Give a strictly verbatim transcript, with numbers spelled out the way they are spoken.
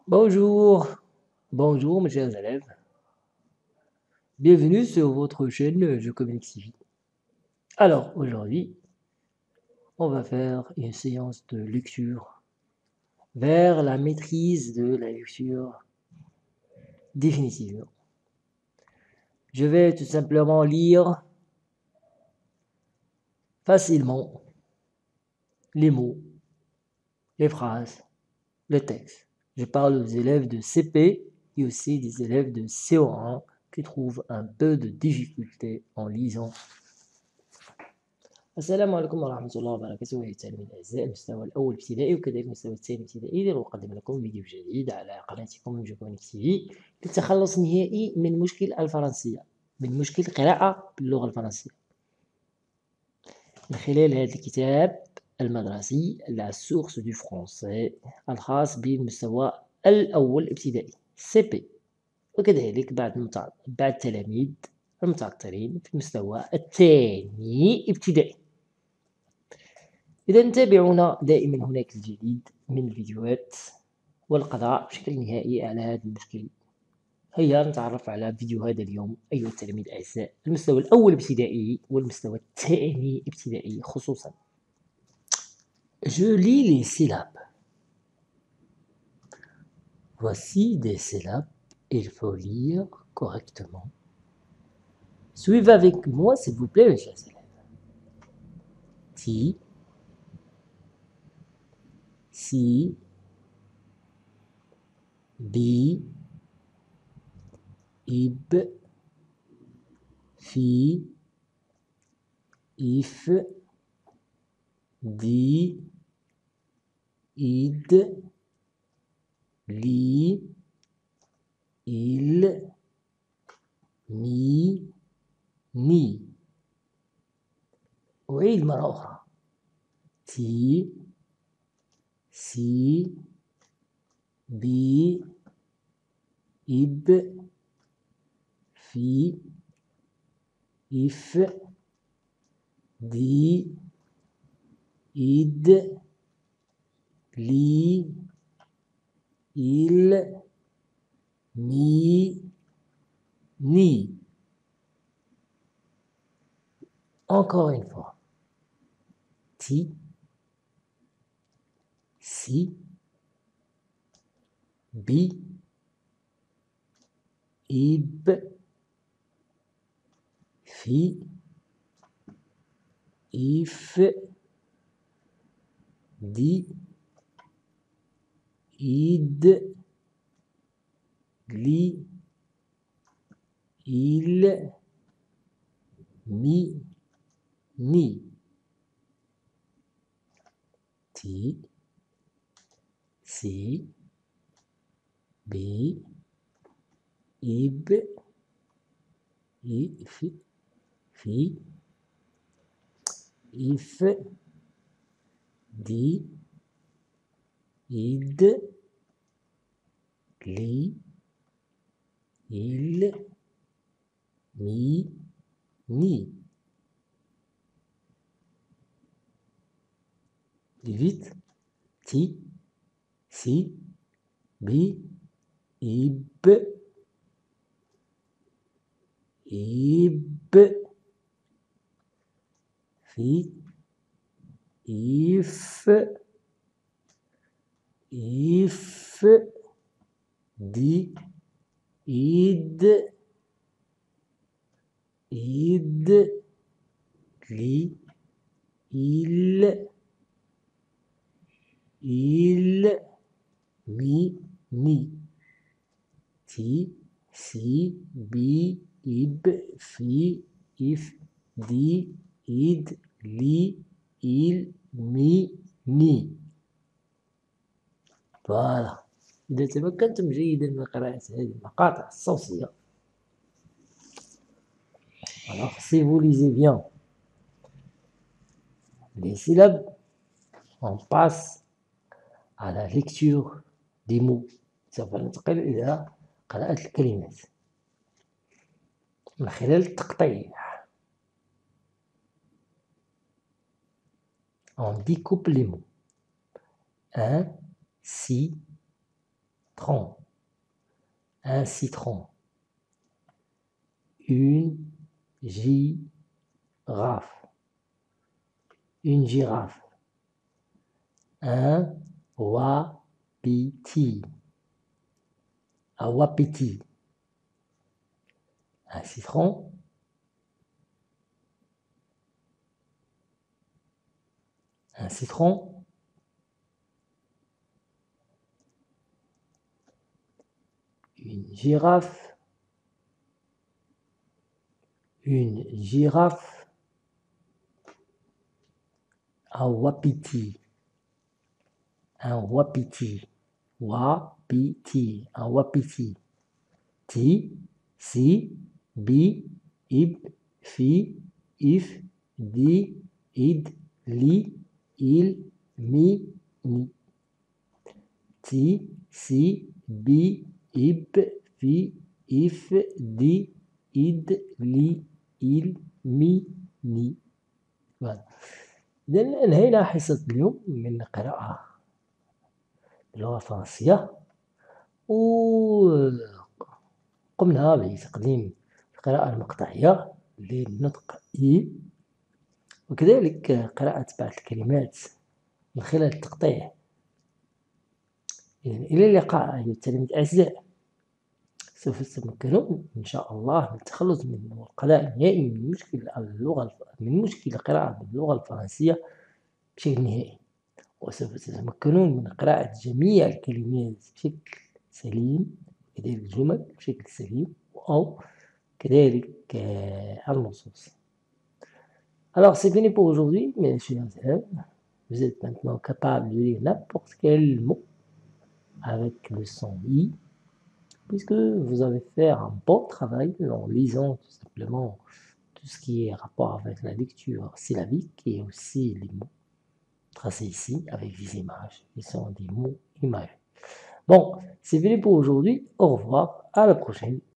Bonjour, bonjour mes chers élèves. Bienvenue sur votre chaîne Je Communique Civi. Alors aujourd'hui, on va faire une séance de lecture vers la maîtrise de la lecture définitive. Je vais tout simplement lire facilement les mots, les phrases, le texte. Je parle aux élèves de C P et aussi des élèves de C O un qui trouvent un peu de difficulté en lisant. السلام عليكم ورحمة الله وبركاته أيها التلاميذ الأعزاء المستوى الأول ابتدائي وكذلك المستوى الثاني ابتدائي لنقدم لكم فيديو جديد على قناتكم جوكونيك تيفي للتخلص نهائي من مشكل الفرنسية من مشكل قراءة باللغة الفرنسية من خلال هذا الكتاب المدرسي لا سورس دو فرونسي الخاص بالمستوى الأول ابتدائي سي بي وكذلك بعض المتع... بعض التلاميذ المتعثرين في المستوى الثاني ابتدائي. إذا تابعونا دائما هناك الجديد من الفيديوهات والقضاء بشكل نهائي على هذا المشكل. هيا نتعرف على فيديو هذا اليوم أيها التلاميذ الأعزاء المستوى الأول ابتدائي والمستوى الثاني ابتدائي خصوصا. Je lis les syllabes. Voici des syllabes, il faut lire correctement. Suivez avec moi s'il vous plaît mes chers élèves. Ti, si, bi, ib, fi, if, di, id, li, il, mi, ni. أعيد مرة أخرى. تي سي بي إب في إف دي إد لي إل مي ni. Encore une fois. Ti, si, bi, ib, fi, if, di, id, li, il, mi, ni. Ti, si, bi, ib, if, fi, if, di, id, li, il, mi, ni. Dis vite. Ti, si, bi, ib, ib, fi, if, if, di, id, id, li, il, il, mi, ni. Ti, si, bi, ib, fi, if, di, id, li, il, mi, ni. Voilà. إذا تمكنتم جيدا من قراءة هذه المقاطع الصوتية. Alors, si vous lisez bien les syllabes, on passe à la lecture des mots. سوف ننتقل إلى قراءة الكلمات من خلال التقطيع. On découpe les mots. Un, si, tronc, un citron, une girafe, une girafe, un wapiti, un wapiti, un citron, un citron, une girafe, une girafe, un wapiti, un wapiti, wapiti, un wapiti, ti, si, bi, ib, fi, if, di, id, li, il, mi, ni. Ti, si, bi, ib, fi, if, di, id, li, il, mi, ni. voilà. إذن انهينا حصة اليوم من قراءة باللغة الفرنسية، وقمنا بتقديم القراءة المقطعية للنطق إي، وكذلك قراءة بعض الكلمات من خلال التقطيع. إذن إلى اللقاء أيها التلاميذ الأعزاء. سوف تتمكنون إن شاء الله من التخلص من القضاء النهائي من مشكل اللغة من مشكل القراءة باللغة الفرنسية بشكل نهائي، وسوف تتمكنون من قراءة جميع الكلمات بشكل سليم، كذلك الجمل بشكل سليم، أو كذلك النصوص. Alors c'est fini pour aujourd'hui, mes chers élèves. Vous êtes maintenant capable de lire n'importe quel mot avec le son I, puisque vous avez fait un bon travail en lisant tout simplement tout ce qui est rapport avec la lecture syllabique et aussi les mots tracés ici avec des images, qui sont des mots imagés. Bon, c'est fini pour aujourd'hui. Au revoir, à la prochaine.